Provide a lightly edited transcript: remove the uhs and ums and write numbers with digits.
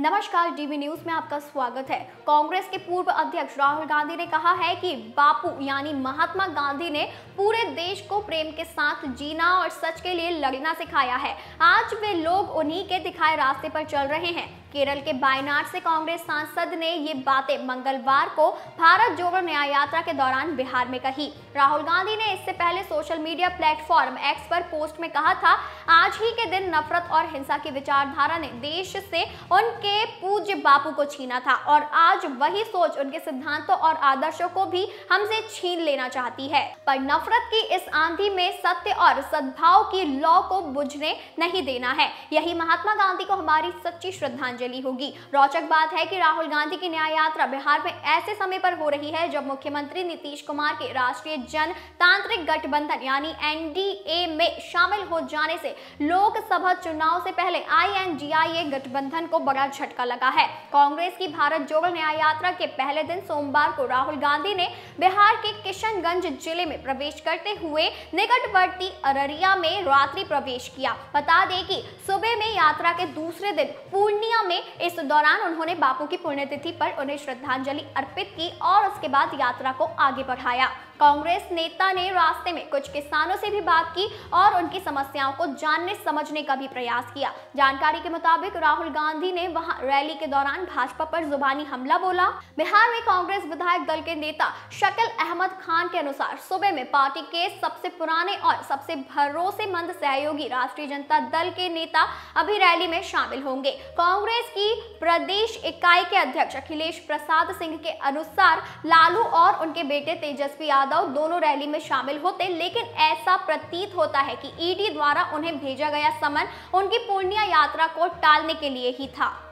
नमस्कार, DV news में आपका स्वागत है। कांग्रेस के पूर्व अध्यक्ष राहुल गांधी ने कहा है कि बापू यानी महात्मा गांधी ने पूरे देश को प्रेम के साथ जीना और सच के लिए लड़ना सिखाया है। आज वे लोग उन्हीं के दिखाए रास्ते पर चल रहे हैं। केरल के वायनाड से कांग्रेस सांसद ने ये बातें मंगलवार को भारत जोड़ो न्याय यात्रा के दौरान बिहार में कही। राहुल गांधी ने इससे पहले सोशल मीडिया प्लेटफॉर्म एक्स पर पोस्ट में कहा था, आज ही के दिन नफरत और हिंसा की विचारधारा ने देश से उनके पूज्य बापू को छीना था और आज वही सोच उनके सिद्धांतों और आदर्शों को भी हमसे छीन लेना चाहती है। पर नफरत की इस आंधी में सत्य और सद्भाव की लौ को बुझने नहीं देना है। यही महात्मा गांधी को हमारी सच्ची श्रद्धांजलि होगी। रोचक बात है कि राहुल गांधी की न्याय यात्रा बिहार में ऐसे समय पर हो रही है जब मुख्यमंत्री नीतीश कुमार के राष्ट्रीय जनतांत्रिक गठबंधन यानी एनडीए में शामिल हो जाने से लोकसभा चुनाव से पहले INDIA गठबंधन को बड़ा झटका लगा है। कांग्रेस की भारत जोड़ो न्याय यात्रा के पहले दिन सोमवार को राहुल गांधी ने बिहार के किशनगंज जिले में प्रवेश करते हुए निकटवर्ती अररिया में रात्रि प्रवेश किया। बता दें कि सुबह में यात्रा के दूसरे दिन पूर्णिया में इस दौरान उन्होंने बापू की पुण्यतिथि पर उन्हें श्रद्धांजलि अर्पित की और उसके बाद यात्रा को आगे बढ़ाया। कांग्रेस नेता ने रास्ते में कुछ किसानों से भी बात की और उनकी समस्याओं को जानने समझने का भी प्रयास किया। जानकारी के मुताबिक राहुल गांधी ने वहां रैली के दौरान भाजपा पर जुबानी हमला बोला। बिहार में कांग्रेस विधायक दल के नेता शकील अहमद खान के अनुसार सुबह में पार्टी के सबसे पुराने और सबसे भरोसेमंद सहयोगी राष्ट्रीय जनता दल के नेता अभी रैली में शामिल होंगे। कांग्रेस की प्रदेश इकाई के अध्यक्ष अखिलेश प्रसाद सिंह के अनुसार लालू और उनके बेटे तेजस्वी यादव दोनों रैली में शामिल होते, लेकिन ऐसा प्रतीत होता है कि ईडी द्वारा उन्हें भेजा गया समन उनकी पूर्णिया यात्रा को टालने के लिए ही था।